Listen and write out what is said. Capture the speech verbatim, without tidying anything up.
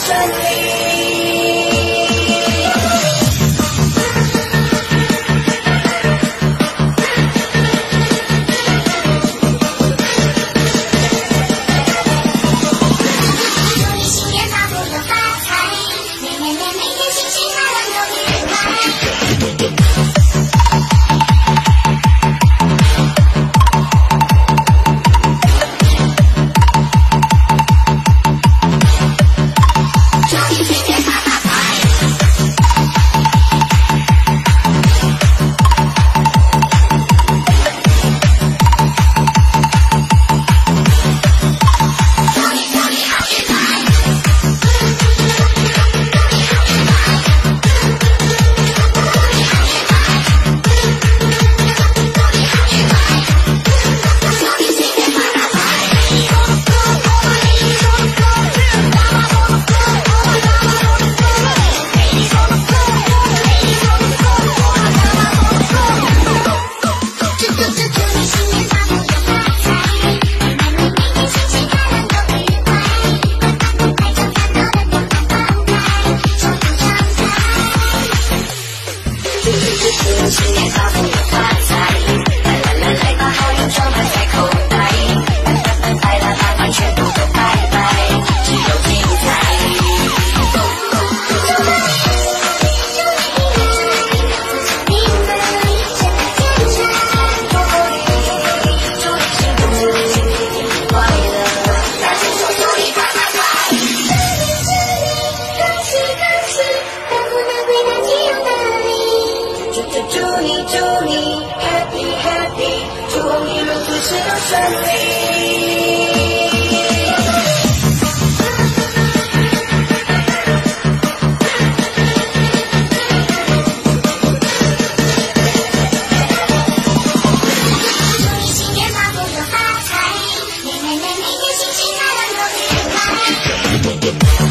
顺利。祝你新年大福又发财，每每每每天心情快乐又愉快。新年大福又发财，来来来来，把好运装满在口袋，来来来来，全部都拜拜，只有精彩。祝你们身体健康，祝你幸福快乐，大家说祝你发发财。祝你恭喜恭喜，大福能回到吉永那里。祝祝祝你祝你 Happy Happy， 祝你路途事都顺利。祝你新年大福又发财，每每每每天心情快乐又愉快。